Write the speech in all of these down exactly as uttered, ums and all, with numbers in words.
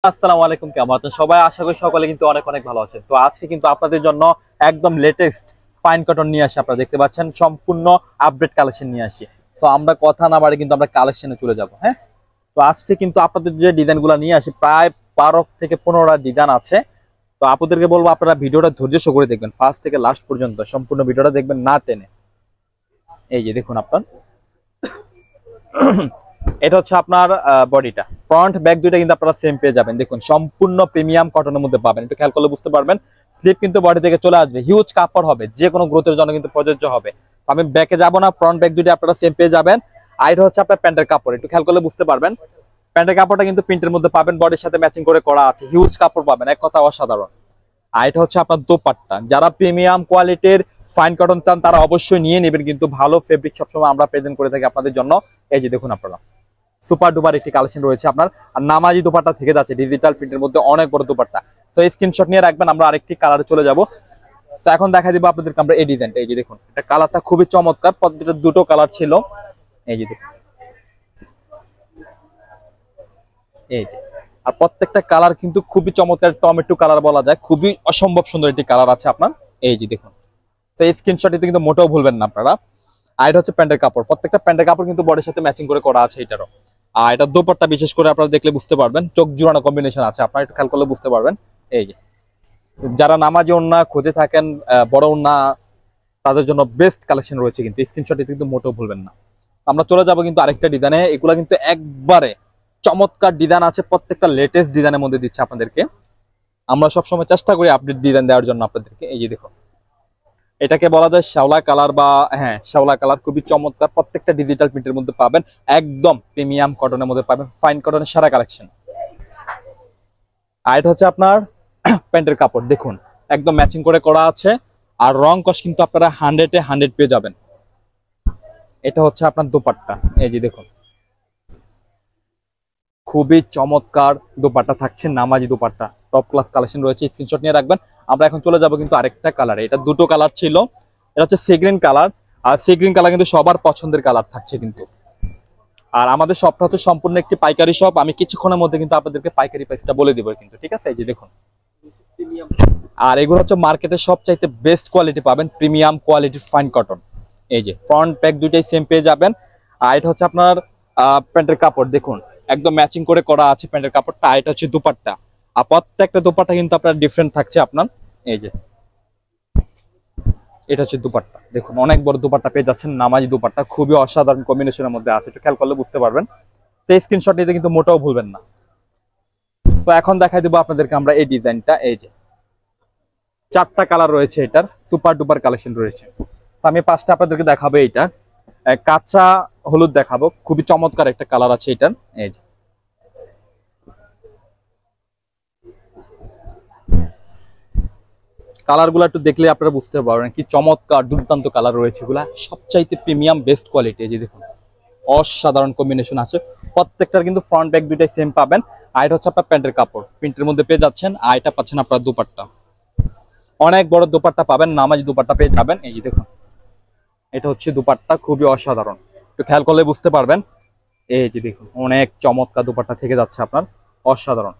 আসসালামু আলাইকুম, কেমন আছেন সবাই? আশা করি সকলে কিন্তু অনেক অনেক ভালো আছেন। তো আজকে কিন্তু আপনাদের জন্য একদম লেটেস্ট ফাইন কটন নিয়ে আসি। আপনারা দেখতে পাচ্ছেন সম্পূর্ণ আপডেট কালেকশন নিয়ে আসি। সো আমরা কথা না বাড়ি কিন্তু আমরা কালেকশনে চলে যাব। হ্যাঁ, তো আজকে কিন্তু আপনাদের যে ডিজাইনগুলো নিয়ে আসি প্রায় বারো থেকে পনেরোটা ডিজাইন আছে। তো আপনাদেরকে বলবো আপনারা ভিডিওটা ধৈর্য সহকারে দেখবেন, ফার্স্ট থেকে লাস্ট পর্যন্ত সম্পূর্ণ ভিডিওটা দেখবেন না টেনে। এই যে দেখুন আপনার এটা হচ্ছে আপনার বডিটা, ফ্রন্ট ব্যাক দুইটা কিন্তু আপনারা সেম পেয়ে যাবেন। দেখুন সম্পূর্ণ প্রিমিয়াম কটনের মধ্যে পাবেন, একটু খেয়াল করলে বুঝতে পারবেন। স্লিপ কিন্তু বডি থেকে চলে আসবে, হিউজ কাপড় হবে, যে কোনো গ্রোথের জন্য কিন্তু প্রযোজ্য হবে। আমি ব্যাকে যাব না, ফ্রন্ট ব্যাক দুইটা আপনারা সেম পেয়ে যাবেন। আর এটা হচ্ছে আপনার প্যান্টের কাপড়, একটু খেয়াল করলে বুঝতে পারবেন। প্যান্টের কাপড়টা কিন্তু প্রিন্টের মধ্যে পাবেন, বডির সাথে ম্যাচিং করে করা আছে, হিউজ কাপড় পাবেন, এক কথা অসাধারণ। আর এটা হচ্ছে আপনার দোপাট্টা, যারা প্রিমিয়াম কোয়ালিটির ফাইন কটন চান তারা অবশ্যই নিয়ে নেবেন, কিন্তু ভালো ফেব্রিক সবসময় আমরা প্রেজেন্ট করে থাকি আপনাদের জন্য। এই যে দেখুন আপনারা সুপার ডুপার একটি কালেকশন রয়েছে আপনার। আর নামাজি দোপাট্টা থেকে যাচ্ছে ডিজিটাল প্রিন্টের মধ্যে, অনেক বড় দোপাট্টা। সো স্ক্রিনশট নিয়ে রাখবেন, আমরা আরেকটি কালারে চলে যাব। সো এখন দেখা দিব আপনাদেরকে আমরা এই ডিজাইনটা। এই যে দেখুন, এটা কালারটা খুবই চমৎকার, প্রত্যেকটা দুটো কালার ছিল। এই যে দেখুন, এই যে আর প্রত্যেকটা কালার কিন্তু খুবই চমৎকার, টমেটো কালার বলা যায়, খুবই অসম্ভব সুন্দর একটি কালার আছে আপনার। এই যে দেখুন, তো এই স্ক্রিনশট নিতে কিন্তু মোটেও ভুলবেন না আপনারা। আর এটা হচ্ছে প্যান্টের কাপড়, প্রত্যেকটা প্যান্টের কাপড় কিন্তু বডির সাথে ম্যাচিং করে করা আছে এটারও। আর এটা দোপাট্টা বিশেষ করে আপনারা দেখলে বুঝতে পারবেন, চোখ জুড়ানো কম্বিনেশন আছে, আপনারা একটু খেয়াল করলে বুঝতে পারবেন। এই যে যারা নামাজি ওড়না খুঁজে থাকেন, বড় ওড়না, তাদের জন্য বেস্ট কালেকশন রয়েছে, কিন্তু স্ক্রিনশট নিতে কিন্তু মোটেও ভুলবেন না। আমরা চলে যাব কিন্তু আরেকটা ডিজাইনে, এগুলা কিন্তু একবারে চমৎকার ডিজাইন আছে, প্রত্যেকটা লেটেস্ট ডিজাইনের মধ্যে দিচ্ছে আপনাদেরকে। আমরা সবসময় চেষ্টা করি আপডেট ডিজাইন দেওয়ার জন্য আপনাদেরকে। এই যে দেখুন, এটাকে বলা যায় শ্যাওলা কালার, বা হ্যাঁ শ্যাওলা কালার, খুবই চমৎকার, প্রত্যেকটা ডিজিটাল প্রিন্টের মধ্যে পাবেন, একদম প্রিমিয়াম কটনের মধ্যে পাবেন, ফাইন কটনের সারা কালেকশন। আর এটা হচ্ছে আপনার প্যান্টের কাপড়, দেখুন একদম ম্যাচিং করে করা আছে। আর রং কস কিন্তু আপনারা হান্ড্রেডে হান্ড্রেড পেয়ে যাবেন। এটা হচ্ছে আপনার দোপাট্টা, এই যে দেখুন খুবই চমৎকার দোপাট্টা থাকছে, নামাজি দোপাট্টা, টপ ক্লাস কালেকশন রয়েছে, স্ক্রিনশট নিয়ে রাখবেন। আমরা এখন চলে যাব কিন্তু আরেকটা কালারে, এটা দুটো কালার ছিল, এটা হচ্ছে সি গ্রিন কালার। আর সি গ্রিন কালার কিন্তু সবার পছন্দের কালার থাকছে কিন্তু। আর আমাদের শপটা হচ্ছে সম্পূর্ণ একটি পাইকারি শপ, আমি কিছুক্ষণের মধ্যে কিন্তু আপনাদেরকে পাইকারি প্রাইসটা বলে দিব কিন্তু, ঠিক আছে? এই যে দেখুন, আর এগুলো হচ্ছে মার্কেটের সবচাইতে বেস্ট কোয়ালিটি পাবেন, প্রিমিয়াম কোয়ালিটির ফাইন কটন। এই যে ফ্রন্ট ব্যাক দুইটাই সেম পেয়ে যাবেন। আর এটা হচ্ছে আপনার প্যান্টের কাপড়, দেখুন একদম ম্যাচিং করে করা আছে প্যান্টের কাপড়টা। আর এটা হচ্ছে দুপাট্টা, আর প্রত্যেকটা দুপাট্টা কিন্তু আপনার ডিফারেন্ট থাকছে আপনার। এই যে এটা হচ্ছে দুপাট্টা, দেখুন অনেক বড় দুপাট্টা পেয়ে যাচ্ছেন, নামাজি দুপাট্টা, খুবই অসাধারণ কম্বিনেশনের মধ্যে আছে, একটু খেয়াল করলে বুঝতে পারবেন। সেই স্ক্রিনশট নিতে কিন্তু মোটেও ভুলবেন না। তো এখন দেখাই দেবো আপনাদেরকে আমরা এই ডিজাইনটা। এই যে চারটা কালার রয়েছে, এটার সুপার ডুপার কালেকশন রয়েছে। আমি পাঁচটা আপনাদেরকে দেখাবো। এইটা কাঁচা হলুদ দেখাবো, খুবই চমৎকার একটা কালার আছে এটার। এই যে কালার গুলা একটু দেখলে আপনারা বুঝতে পারবেন কি চমৎকার দুর্দান্ত কালার রয়েছে, এগুলা সবচাইতে প্রিমিয়াম বেস্ট কোয়ালিটি। এই যে দেখুন অসাধারণ কম্বিনেশন আছে, প্রত্যেকটার কিন্তু ফ্রন্ট ব্যাক দুইটাই সেম পাবেন। আর এটা হচ্ছে আপনার প্যান্টের কাপড়, প্রিন্টের মধ্যে পেয়ে যাচ্ছেন। আর এটা পাচ্ছেন আপনার দুপাট্টা, অনেক বড় দুপাট্টা পাবেন, নামাজি দুপাট্টা পেয়ে যাবেন। এই যে দেখুন, এটা হচ্ছে দুপাট্টা, খুবই অসাধারণ, একটু খেয়াল করলে বুঝতে পারবেন। এই যে দেখুন অনেক চমৎকার দুপাট্টা থেকে যাচ্ছে আপনার, অসাধারণ।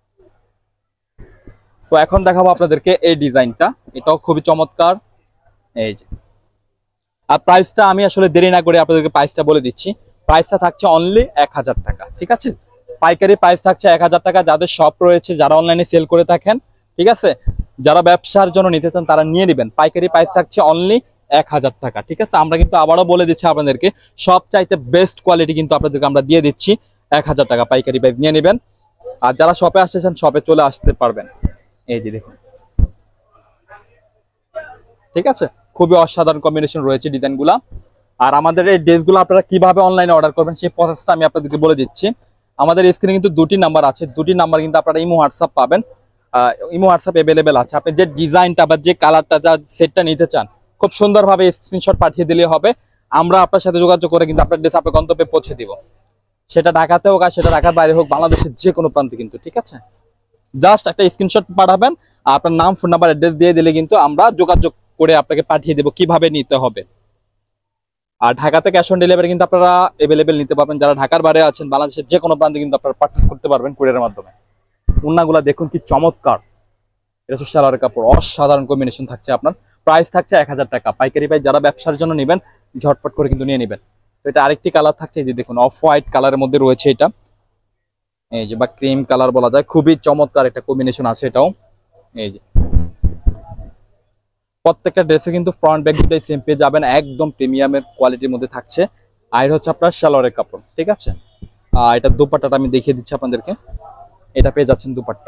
তো এখন দেখাবো আপনাদেরকে এই ডিজাইনটা, এটাও খুবই চমৎকার। এই যে আর প্রাইসটা আমি আসলে দেরি না করে আপনাদেরকে প্রাইসটা বলে দিচ্ছি। প্রাইসটা থাকছে অনলি এক হাজার টাকা, ঠিক আছে? পাইকারি প্রাইস থাকছে এক হাজার টাকা। যাদের শপ রয়েছে, যারা অনলাইনে সেল করে থাকেন, ঠিক আছে, যারা ব্যবসার জন্য নিতে চান তারা নিয়ে নেবেন। পাইকারি প্রাইস থাকছে অনলি এক হাজার টাকা, ঠিক আছে? আমরা কিন্তু আবারও বলে দিচ্ছি আপনাদেরকে, সব চাইতে বেস্ট কোয়ালিটি কিন্তু আপনাদেরকে আমরা দিয়ে দিচ্ছি এক হাজার টাকা পাইকারি প্রাইস নিয়ে নেবেন। আর যারা শপে আসতেছেন শপে চলে আসতে পারবেন। এই যে দেখুন, ঠিক আছে, খুবই অসাধারণ কম্বিনেশন রয়েছে ডিজাইনগুলা। আর আমাদের এই ড্রেসগুলো আপনারা কিভাবে অনলাইনে অর্ডার করবেন সেই প্রসেসটা আমি আপনাদেরকে বলে দিচ্ছি। আমাদের স্ক্রিনে কিন্তু দুটি নাম্বার আছে, দুটি নাম্বার কিন্তু আপনারা ইমো হোয়াটসঅ্যাপ পাবেন, ইমো হোয়াটসঅ্যাপ অ্যাভেলেবেল আছে। আপনি যে ডিজাইনটা বা যে কালারটা, যা সেটটা নিতে চান, খুব সুন্দরভাবে স্ক্রিনশট পাঠিয়ে দিলে হবে। আমরা আপনার সাথে যোগাযোগ করে কিন্তু আপনার ড্রেস আপনার গন্তব্যে পৌঁছে দিব, সেটা ঢাকাতে হোক আর সেটা ঢাকার বাইরে হোক, বাংলাদেশের যে কোনো প্রান্তে কিন্তু, ঠিক আছে? জাস্ট একটা স্ক্রিনশট পাঠাবেন, আপনার নাম, ফোন নাম্বার, অ্যাড্রেস দিয়ে দিলে কিন্তু আমরা যোগাযোগ করে আপনাকে পাঠিয়ে দেবো কিভাবে নিতে হবে। আর ঢাকাতে ক্যাশ অন ডেলিভারি কিন্তু আপনারা অ্যাভেলেবেল নিতে পারবেন। যারা ঢাকার বাইরে আছেন, বাংলাদেশের যে কোনো প্রান্তে কিন্তু আপনারা পারচেস করতে পারবেন কুরিয়ারের মাধ্যমে। ওন্নাগুলা দেখুন কি চমৎকার। এটা হচ্ছে সালোয়ারের কাপড়, অসাধারণ কম্বিনেশন থাকছে আপনার। প্রাইস থাকছে এক হাজার টাকা পাইকারি প্রাইস। যারা ব্যবসার জন্য নেবেন ঝটপট করে কিন্তু নিয়ে নেবেন। তো এটা আরেকটি কালার থাকছে, এই যে দেখুন অফ হোয়াইট কালারের মধ্যে রয়েছে এটা, এই যে বা ক্রিম কালার বলা যায়, খুবই চমৎকার একটা কম্বিনেশন আছে এটাও। এই যে প্রত্যেকটা ড্রেসে কিন্তু ফ্রন্ট ব্যাক দুটাই সেম পেয়ে যাবেন, একদম প্রিমিয়ামের কোয়ালিটির মধ্যে থাকছে। আর হচ্ছে আপনার সালোয়ারের কাপড়, ঠিক আছে। আর এটা দুপাট্টাটা আমি দেখিয়ে দিচ্ছি আপনাদেরকে, এটা পেয়ে যাচ্ছেন দুপাট্টা,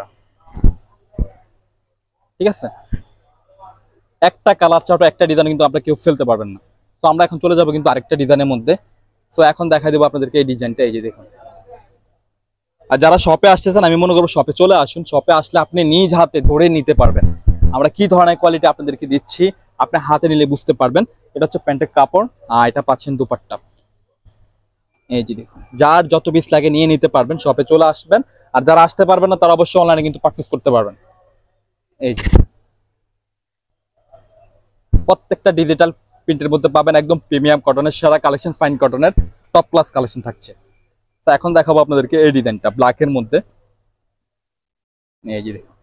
ঠিক আছে। একটা কালার চার্ট একটা ডিজাইন কিন্তু আপনারা কেউ ফেলতে পারবেন না। তো আমরা এখন চলে যাবো কিন্তু আরেকটা ডিজাইনের মধ্যে। তো এখন দেখাই দেবো আপনাদেরকে এই ডিজাইনটা, এই যে দেখুন। আর যারা শপে আসতেছেন আমি মনে করবো শপে চলে আসুন, শপে আসলে আপনি নিজ হাতে ধরে নিতে পারবেন আমরা কি ধরনের কোয়ালিটি আপনাদেরকে দিচ্ছি, আপনি হাতে নিলে বুঝতে পারবেন। এটা হচ্ছে প্যান্টের কাপড়, আর এটা পাচ্ছেন দুপাট্টা। এই যে দেখুন, যার যত পিস লাগে নিয়ে নিতে পারবেন, শপে চলে আসবেন। আর যারা আসতে পারবেন না তারা অবশ্যই অনলাইনে কিন্তু পারচেজ করতে পারবেন। এই যে প্রত্যেকটা ডিজিটাল প্রিন্টের মধ্যে পাবেন, একদম প্রিমিয়াম কটনের সেরা কালেকশন, ফাইন কটনের টপ ক্লাস কালেকশন থাকছে। তো এখন দেখাবো আপনাদেরকে এই ডিজাইনটা ব্ল্যাকের মধ্যে। এই যে দেখুন,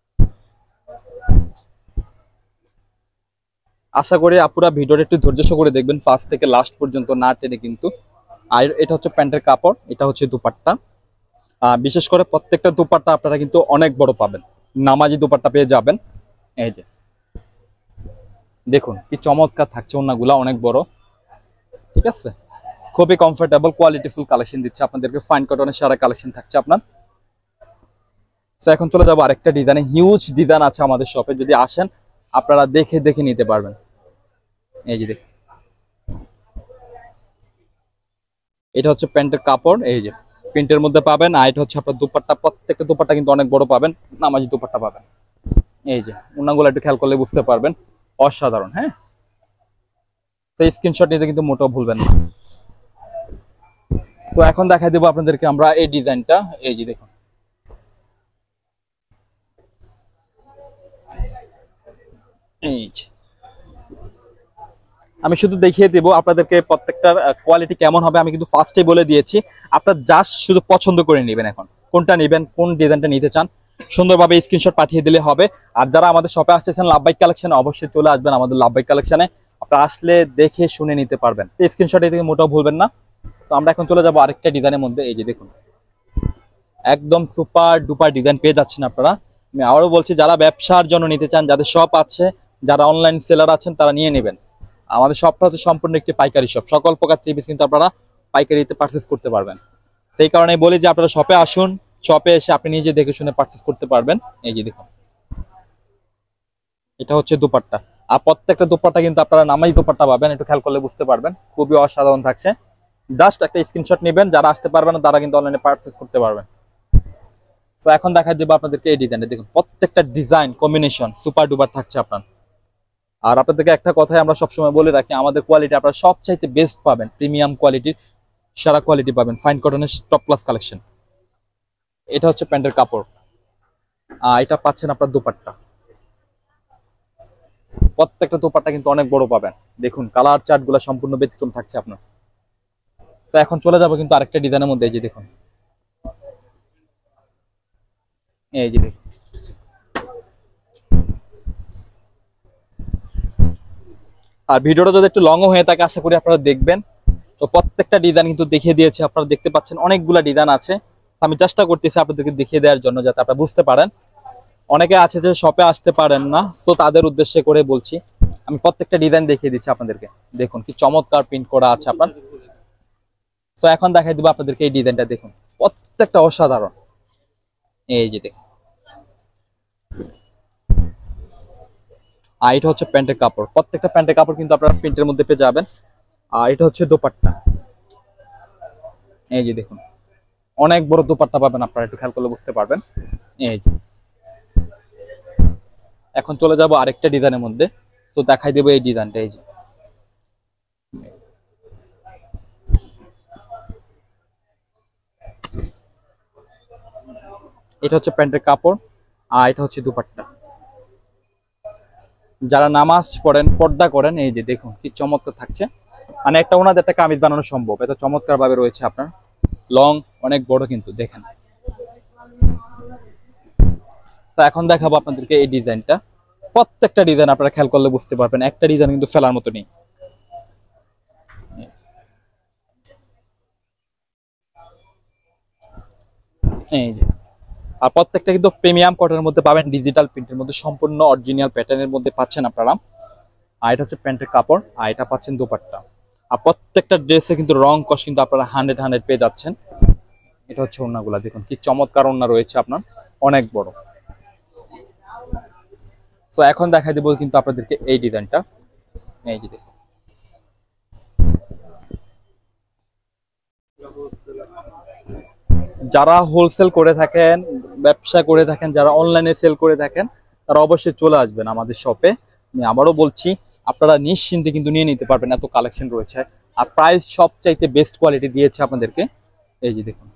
আশা করি আপুরা ভিডিওটা একটু ধৈর্য সহকারে দেখবেন ফার্স্ট থেকে লাস্ট পর্যন্ত, না টেনে কিন্তু। আর এটা হচ্ছে প্যান্টের কাপড়, এটা হচ্ছে দুপাট্টা। আহ বিশেষ করে প্রত্যেকটা দুপাট্টা আপনারা কিন্তু অনেক বড় পাবেন, নামাজি দুপাট্টা পেয়ে যাবেন। এই যে দেখুন কি চমৎকার থাকছে, ওন্নাগুলা অনেক বড়, ঠিক আছে। খুবই কমফোর্টেবল কোয়ালিটিফুল কালেকশন দিচ্ছে আপনাদেরকে, ফাইন কটনের সারা কালেকশন থাকছে আপনার। তো এখন চলে যাবো আরেকটা ডিজাইনে, হিউজ ডিজাইন আছে আমাদের শপে, যদি আসেন আপনারা দেখে দেখে নিতে পারবেন। এই যে দেখুন, এটা হচ্ছে প্যান্টের কাপড়, এই যে প্রিন্টের মধ্যে পাবেন। আর এটা হচ্ছে আপনার দুপাট্টা, প্রত্যেকটা দুপাট্টা কিন্তু অনেক বড় পাবেন, নামাজি দুপাট্টা পাবেন। এই যে ওন্নাগুলো একটু খেয়াল করলে বুঝতে পারবেন, অসাধারণ। হ্যাঁ, তো স্ক্রিনশট নিতে কিন্তু মোটেও ভুলবেন না। তো এখন দেখাই দেবো আপনাদেরকে আমরা এই ডিজাইনটা, এই যে দেখুন। এই যে আমি শুধু দেখিয়ে দেব আপনাদেরকে প্রত্যেকটার কোয়ালিটি কেমন হবে, আমি কিন্তু ফার্স্টে বলে দিয়েছি। আপনার জাস্ট শুধু পছন্দ করে নেবেন, এখন কোনটা নেবেন, কোন ডিজাইনটা নিতে চান সুন্দরভাবে স্ক্রিনশট পাঠিয়ে দিলে হবে। আর যারা আমাদের শপে আসতেছেন লাভবাইক কালেকশনে, অবশ্যই চলে আসবেন আমাদের লাভবাইক কালেকশনে, আপনারা আসলে দেখে শুনে নিতে পারবেন। স্ক্রিনশট থেকে মোটেও ভুলবেন না। তো আমরা এখন চলে যাবো আরেকটা ডিজাইনের মধ্যে। এই যে দেখুন, একদম সুপার ডুপার ডিজাইন পেয়ে যাচ্ছেন আপনারা। আমি আবারও বলছি, যারা ব্যবসার জন্য নিতে চান, যাদের শপ আছে, যারা অনলাইন সেলার আছেন, তারা নিয়ে নেবেন। আমাদের শপটা হচ্ছে সম্পূর্ণ একটি পাইকারি শপ, সকল প্রকার থ্রি পিস কিন্তু আপনারা পাইকারিতে পারচেস করতে পারবেন। সেই কারণে বলি যে আপনারা শপে আসুন, শপে এসে আপনি নিজে দেখে শুনে পারচেস করতে পারবেন। এই যে দেখুন, এটা হচ্ছে দুপাট্টা। আর প্রত্যেকটা দুপাট্টা কিন্তু আপনারা নামাই দুপাট্টা পাবেন, একটু খেয়াল করলে বুঝতে পারবেন, খুবই অসাধারণ থাকছে। জাস্ট একটা স্ক্রিনশট নেবেন, যারা আসতে পারবেন না তারা কিন্তু অনলাইনে পারচেস করতে পারবেন। তো এখন দেখা দেবো আপনাদেরকে এই ডিজাইনটা, দেখুন প্রত্যেকটা ডিজাইন কম্বিনেশন সুপার ডুপার থাকছে আপনার। আর আপনাদেরকে একটা কথাই আমরা সবসময় বলে রাখি, আমাদের কোয়ালিটি আপনারা সবচাইতে বেস্ট পাবেন, প্রিমিয়াম কোয়ালিটির সারা কোয়ালিটি পাবেন, ফাইন কটনের টপ ক্লাস কালেকশন। এটা হচ্ছে প্যান্টের কাপড়, আর এটা পাচ্ছেন আপনার দুপাট্টা। প্রত্যেকটা দুপাট্টা কিন্তু অনেক বড় পাবেন, দেখুন কালার চার্ট গুলা সম্পূর্ণ ব্যতিক্রম থাকছে আপনার। তো এখন চলে যাবো কিন্তু আরেকটা ডিজাইনের মধ্যে। এই যে দেখুন, এই যে দেখুন, আর ভিডিওটা যদি একটু লং হয়ে থাকে আশা করি আপনারা দেখবেন। তো প্রত্যেকটা ডিজাইন কিন্তু দেখিয়ে দিয়েছে, আপনারা দেখতে পাচ্ছেন অনেকগুলা ডিজাইন আছে। আমি চেষ্টা করতেছি আপনাদেরকে দেখিয়ে দেওয়ার জন্য, যাতে আপনারা বুঝতে পারেন। অনেকে আছে যে শপে আসতে পারেন না, তো তাদের উদ্দেশ্যে করে বলছি, আমি প্রত্যেকটা ডিজাইন দেখিয়ে দিচ্ছি আপনাদেরকে। দেখুন কি চমৎকার প্রিন্ট করা আছে আপনার। তো এখন দেখাই দিব আপনাদেরকে এই ডিজাইনটা, দেখুন প্রত্যেকটা অসাধারণ। এই যে দেখুন, আর এটা হচ্ছে প্যান্টের কাপড়, প্রত্যেকটা প্যান্টের কাপড় কিন্তু আপনারা প্রিন্টের মধ্যে পেয়ে যাবেন। আর এটা হচ্ছে দোপাট্টা, এই যে দেখুন অনেক বড় দোপাট্টা পাবেন আপনারা, একটু খেয়াল করলে বুঝতে পারবেন। এই যে এখন চলে যাব আরেকটা ডিজাইনের মধ্যে। তো দেখাই দেবো এই ডিজাইনটা। এই যে এটা হচ্ছে প্যান্টের কাপড়, আর এটা হচ্ছে দুপাট্টা। যারা নামাজ পড়েন, পর্দা করেন, এই যে দেখুন কি চমৎকার থাকছে। মানে একটা ওনাদের একটা কামিজ বানানো সম্ভব, এত চমৎকার ভাবে রয়েছে আপনার, লং অনেক বড় কিন্তু দেখেন। তো এখন দেখাবো আপনাদেরকে এই ডিজাইনটা। প্রত্যেকটা ডিজাইন আপনারা খেয়াল করলে বুঝতে পারবেন, একটা ডিজাইন কিন্তু ফেলার মতো নেই। এই যে, আর প্রত্যেকটা কিন্তু প্রিমিয়াম কটনের মধ্যে পাবেন, ডিজিটাল প্রিন্টের মধ্যে সম্পূর্ণ অরিজিনাল প্যাটার্নের মধ্যে পাচ্ছেন আপনারা। আর এটা হচ্ছে প্যান্টের কাপড়, আর এটা পাচ্ছেন দোপাট্টা। আর প্রত্যেকটা ড্রেসে কিন্তু রং কস কিন্তু আপনারা হান্ড্রেড হান্ড্রেড পেয়ে যাচ্ছেন। এটা হচ্ছে ওড়নাগুলা, দেখুন কি চমৎকার ওড়না রয়েছে আপনার, অনেক বড়। তো এখন দেখাই দেবো কিন্তু আপনাদেরকে এই ডিজাইনটা। এই যে দেখুন, যারা হোলসেল করে থাকেন, ব্যবসা করে থাকেন, যারা অনলাইনে সেল করে থাকেন, তারা অবশ্যই চলে আসবেন আমাদের শপে। আমি আবারও বলছি, আপনারা নিশ্চিন্তে কিন্তু নিয়ে নিতে পারবেন, এত কালেকশন রয়েছে। আর প্রাইস সবচাইতে বেস্ট কোয়ালিটি দিয়েছে আপনাদেরকে। এই যে দেখুন।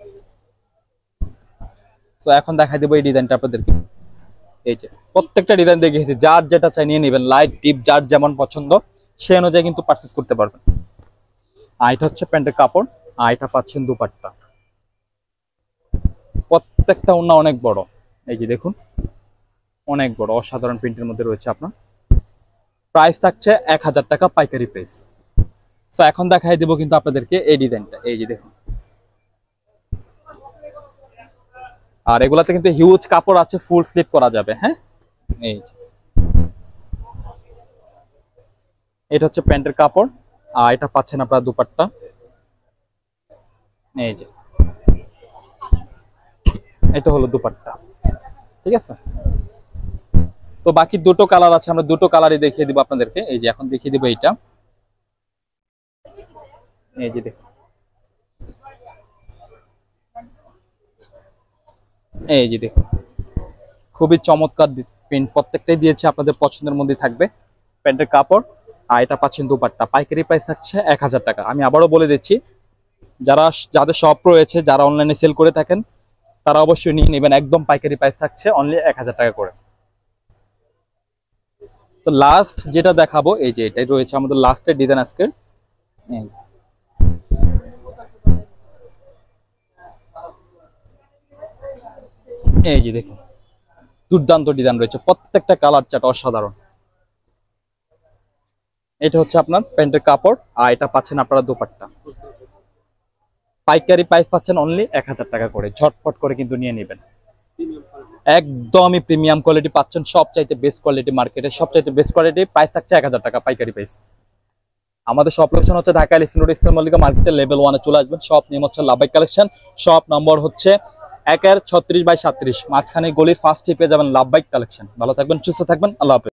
তো এখন দেখাই দেবো এই ডিজাইনটা আপনাদেরকে। এই যে প্রত্যেকটা ডিজাইন দেখিয়েছি, যার যেটা চাই নিয়ে নেবেন, লাইট ডিপ যার যেমন পছন্দ সে অনুযায়ী কিন্তু পারচেস করতে পারবেন। আর এটা হচ্ছে প্যান্টের কাপড়, আর এটা পাচ্ছেন দুপাট্টা। প্রত্যেকটা ওড়না অনেক বড়, এই যে দেখুন, অনেক বড় অসাধারণ প্রিন্টের মধ্যে রয়েছে আপনার। প্রাইস থাকছে এক হাজার টাকা পাইকারি প্রাইস। তো এখন দেখাই দেবো কিন্তু আপনাদেরকে এই ডিজাইনটা। এই যে দেখুন, আর এগুলাতে কিন্তু হিউজ কাপড় আছে, ফুল স্লিপ করা যাবে। হ্যাঁ, এই যে এটা হচ্ছে প্যান্টের কাপড়, আর এটা পাচ্ছেন আপনারা দুপাট্টা। এই যে এটা হলো দুপাট্টা, ঠিক আছে। তো বাকি দুটো কালার আছে, আমরা দুটো কালারই দেখিয়ে দিব আপনাদেরকে। এই যে এখন দেখিয়ে দিব এইটা। এই যে দেখুন, এই যে দেখুন, খুবই চমৎকার প্রিন্ট, প্রত্যেকটাই দিয়েছে, আপনাদের পছন্দের মধ্যে থাকবে। প্যান্টের কাপড়, আর এটা পাচ্ছেন দুপাট্টা। পাইকারি প্রাইস থাকছে এক হাজার টাকা। আমি আবারও বলে দিচ্ছি, যারা যাদের শপ রয়েছে, যারা অনলাইনে সেল করে থাকেন, তারা অবশ্যই নিয়ে নেবেন। একদম পাইকারি প্রাইস থাকছে অনলি এক হাজার টাকা করে। তো লাস্ট যেটা দেখাবো, এই যে এটাই রয়েছে আমাদের লাস্টের ডিজাইন আজকে। এই যে দেখুন, দুর্দান্ত ডিজাইন রয়েছে, প্রত্যেকটা কালার চার্ট অসাধারণ। এটা হচ্ছে আপনার প্যান্টের কাপড়, আর এটা পাচ্ছেন আপনারা দুপাট্টা। পাইকারি প্রাইস পাচ্ছেন অনলি এক হাজার টাকা করে। ঝটপট করে কিন্তু নিয়ে নেবেন, একদমই প্রিমিয়াম কোয়ালিটি পাচ্ছেন, সবচাইতে বেস্ট কোয়ালিটি, মার্কেটের সবচাইতে বেস্ট কোয়ালিটি। প্রাইস থাকছে এক হাজার টাকা পাইকারি প্রাইস। আমাদের শপ লোকেশন হচ্ছে Dhaka elephant road, eastern Mallika মার্কেটের লেভেল ওয়ানে চলে আসবেন। শপ নেম হচ্ছে লাভবাই কালেকশন। শপ নম্বর হচ্ছে একের ছত্রিশ বাই সাত্রিশ, মাঝখানে গলির ফার্স্ট পেয়ে যাবেন লাভবাই কালেকশন। ভালো থাকবেন, সুস্থ থাকবেন, আল্লাহ হাফেজ।